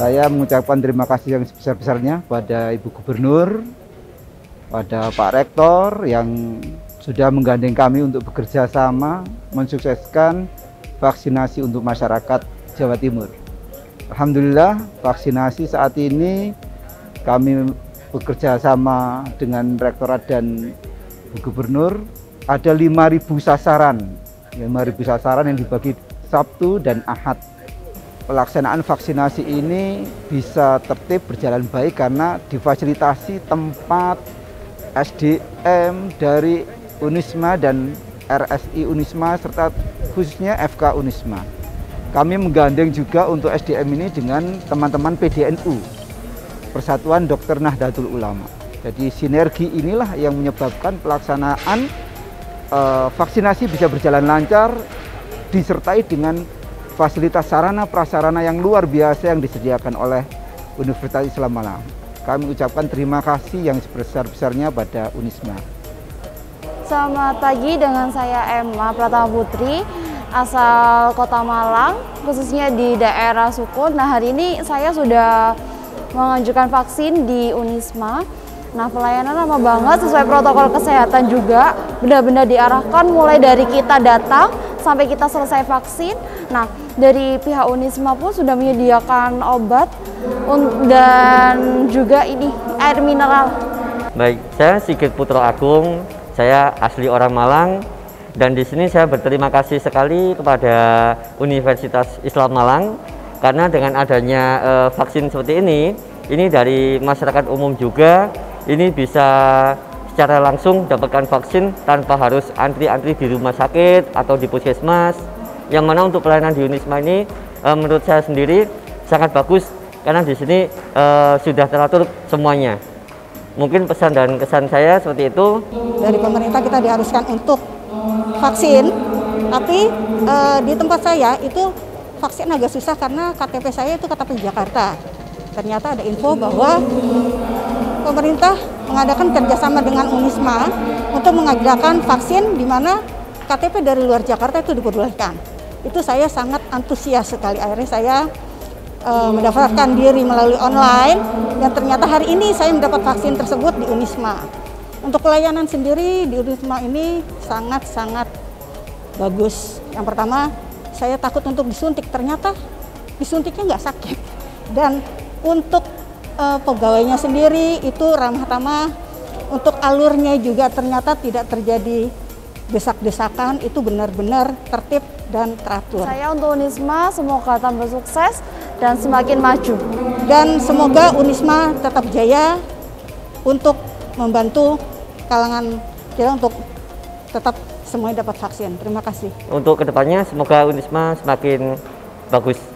Saya mengucapkan terima kasih yang sebesar-besarnya pada Ibu Gubernur, pada Pak Rektor yang sudah menggandeng kami untuk bekerja sama mensukseskan vaksinasi untuk masyarakat Jawa Timur. Alhamdulillah, vaksinasi saat ini kami bekerja sama dengan Rektorat dan Bu Gubernur, ada 5.000 sasaran. 5.000 sasaran yang dibagi Sabtu dan Ahad. Pelaksanaan vaksinasi ini bisa tertib berjalan baik karena difasilitasi tempat SDM dari Unisma dan RSI Unisma serta khususnya FK Unisma. Kami menggandeng juga untuk SDM ini dengan teman-teman PDNU, Persatuan Dokter Nahdlatul Ulama. Jadi sinergi inilah yang menyebabkan pelaksanaan vaksinasi bisa berjalan lancar disertai dengan fasilitas sarana prasarana yang luar biasa yang disediakan oleh Universitas Islam Malang. Kami ucapkan terima kasih yang sebesar-besarnya pada Unisma. Selamat pagi, dengan saya Emma Pratama Putri, asal Kota Malang, khususnya di daerah Sukun. Nah, hari ini saya sudah mengajukan vaksin di Unisma. Nah, pelayanan lama banget, sesuai protokol kesehatan juga, benar-benar diarahkan mulai dari kita datang sampai kita selesai vaksin. Nah, dari pihak Unisma pun sudah menyediakan obat dan juga ini air mineral. Baik, saya Sigit Putro Agung, saya asli orang Malang, dan di sini saya berterima kasih sekali kepada Universitas Islam Malang karena dengan adanya vaksin seperti ini dari masyarakat umum juga ini bisa secara langsung dapatkan vaksin tanpa harus antri-antri di rumah sakit atau di puskesmas. Yang mana untuk pelayanan di Unisma ini menurut saya sendiri sangat bagus karena di sini sudah teratur semuanya. Mungkin pesan dan kesan saya seperti itu. Dari pemerintah kita diharuskan untuk vaksin, tapi di tempat saya itu vaksin agak susah karena KTP saya itu KTP Jakarta. Ternyata ada info bahwa pemerintah mengadakan kerjasama dengan Unisma untuk mengadakan vaksin di mana KTP dari luar Jakarta itu diperbolehkan. Itu saya sangat antusias sekali. Akhirnya saya mendaftarkan diri melalui online dan ternyata hari ini saya mendapat vaksin tersebut di Unisma. Untuk pelayanan sendiri di Unisma ini sangat-sangat bagus. Yang pertama, saya takut untuk disuntik, ternyata disuntiknya nggak sakit. Dan untuk pegawainya sendiri itu ramah tamah, untuk alurnya juga ternyata tidak terjadi desak-desakan, itu benar-benar tertib dan teratur. Saya untuk Unisma semoga tambah sukses dan semakin maju. Dan semoga Unisma tetap jaya untuk membantu kalangan kita untuk tetap semuanya dapat vaksin. Terima kasih. Untuk kedepannya semoga Unisma semakin bagus.